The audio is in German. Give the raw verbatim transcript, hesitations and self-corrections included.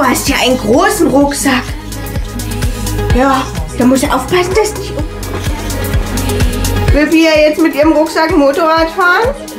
hast ja einen großen Rucksack. Ja, da muss er aufpassen, dass nicht... Will Pia jetzt mit ihrem Rucksack Motorrad fahren?